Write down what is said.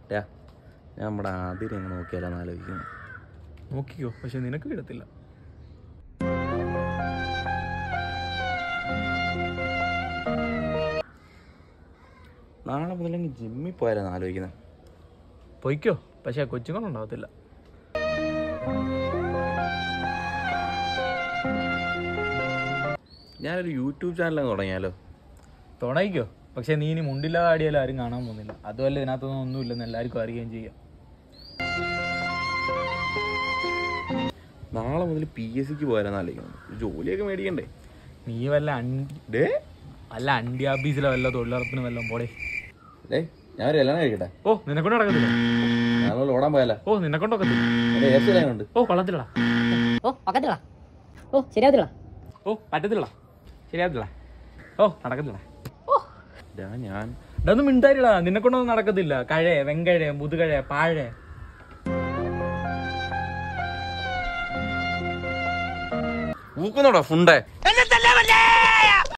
ഞാൻ നമ്മുടെ ആദ്യം എങ്ങനെ നോക്കിയാലോന്ന് ആലോചിക്കുന്നു. നോക്കിക്കോ, പക്ഷെ നിനക്ക് കിടത്തില്ല. നാളെ മുതലെങ്കിൽ ജിമ്മിൽ പോയാലെന്ന് ആലോചിക്കുന്നത്. പൊയ്ക്കോ, പക്ഷെ കൊച്ചുങ്ങളുണ്ടാവത്തില്ല. ഞാനൊരു യൂട്യൂബ് ചാനൽ തുടങ്ങിയാലോ? തുടങ്ങിക്കോ, പക്ഷെ നീ ഇനി മുണ്ടില്ലാതെ ആടിയാലും ആരും കാണാൻ പോകുന്നില്ല. അതുമല്ല ഇതിനകത്തൊന്നും ഒന്നുമില്ലെന്ന് എല്ലാവർക്കും അറിയുകയും ചെയ്യാം. നാളെ മുതൽ PSCക്ക് പോയാലെന്ന് ആലോചിക്കുന്നത്. ജോലിയൊക്കെ മേടിക്കണ്ടേ? നീ വല്ല അണ്ടി ആഫീസിലോ വല്ല തൊഴിലുറപ്പിന് വല്ലതും പോടേ. ഞാനൊരു എല്ലാം കഴിക്കട്ടെ. ഓ, നിന്നെക്കൊണ്ട് നടക്കത്തില്ല. ഞങ്ങൾ ഓടാൻ പോയാലോ? ഓ, നിന്നെക്കൊണ്ടൊക്കത്തില്ല. ഓ, കൊള്ളത്തില്ല. ഓ, ഒക്കത്തില്ല. ഓ, ശരിയാവത്തില്ല. ഓ, പറ്റത്തില്ല. ശരിയാവത്തില്ല. ഓ, നടക്കത്തില്ല. ഞാൻ ഇതൊന്നും മിണ്ടാരിടാ, നിന്നെക്കൊണ്ടൊന്നും നടക്കത്തില്ല. കഴേ, വെങ്കഴേ, മുതുകഴേ, പാഴേ. ൂക്കുന്നോടാ ഫുണ്ടേ.